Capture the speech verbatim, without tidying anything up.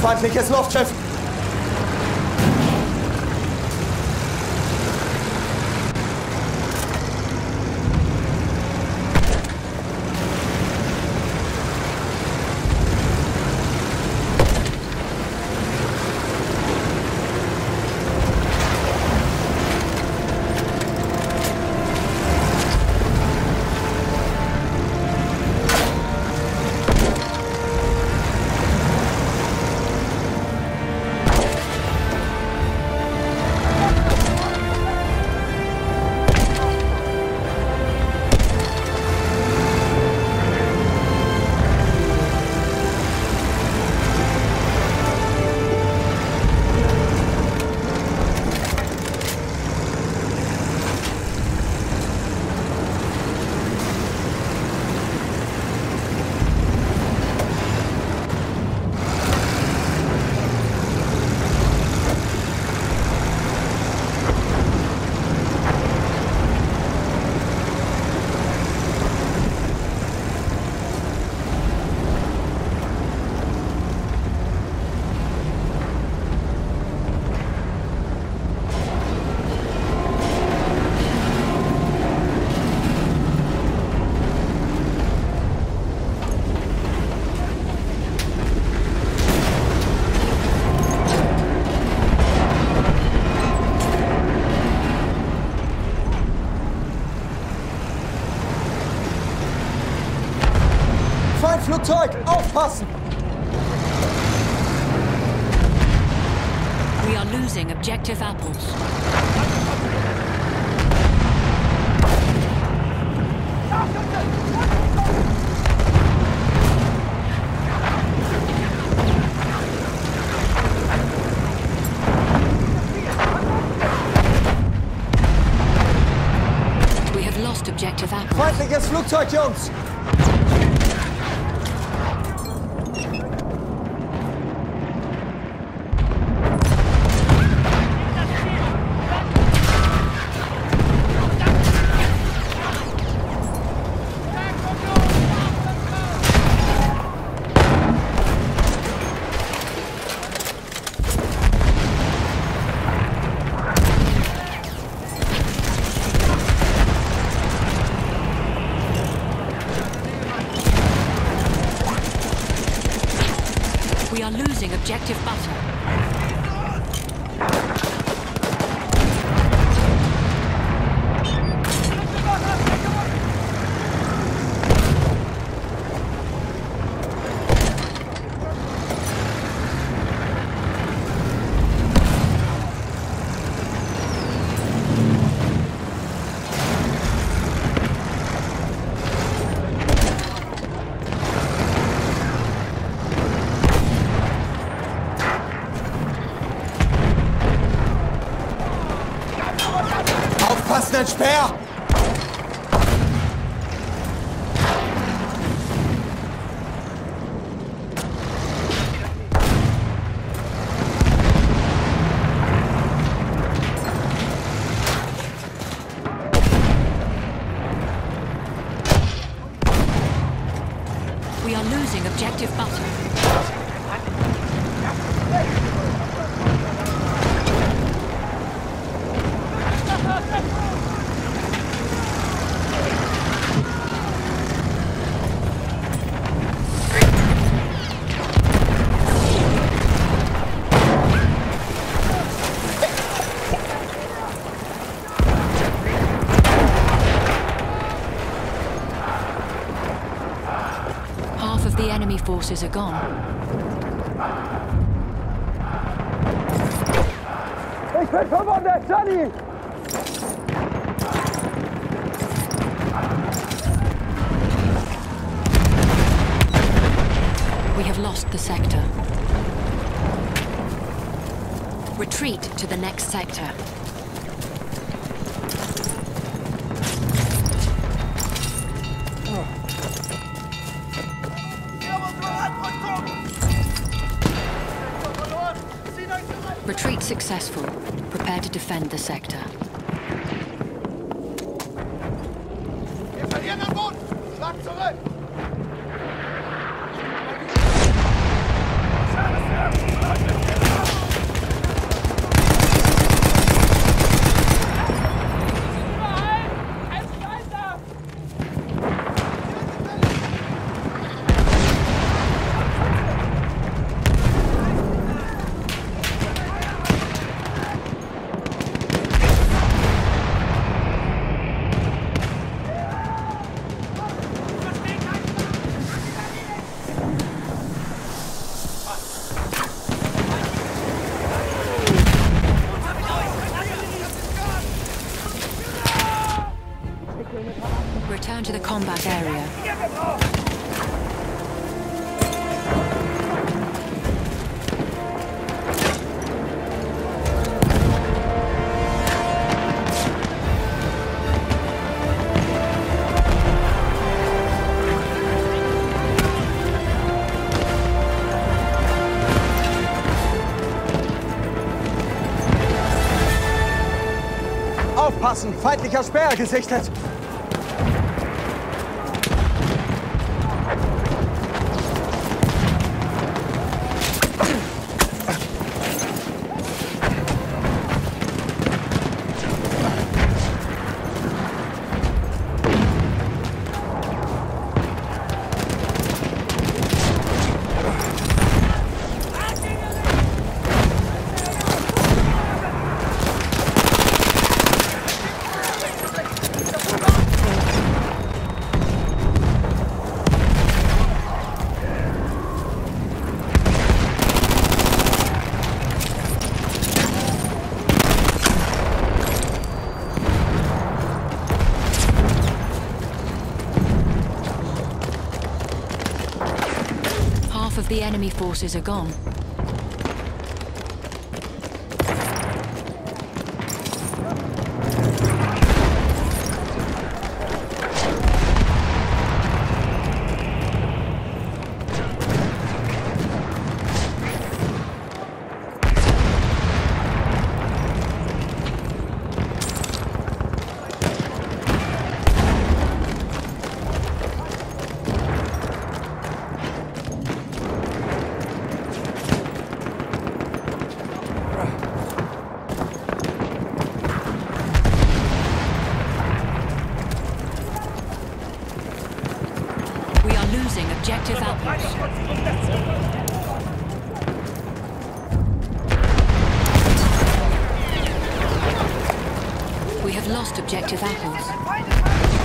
Feindliches Luftschiff! Flugzeug, aufpassen! We are losing objective apples. We have lost objective apples. Feindliches Flugzeug, Jungs! We are losing objective butter. Aufpassen, ein Speer! We are losing objective butter. Half of the enemy forces are gone. Ich bin verwundet, Johnny! We have lost the sector. Retreat to the next sector. Retreat successful. Prepare to defend the sector. Wir verlieren den Boden! Schlag zurück! Aufpassen! Feindlicher Späher gesichtet! Half of the enemy forces are gone. We are losing objective outposts. We have lost objective apples.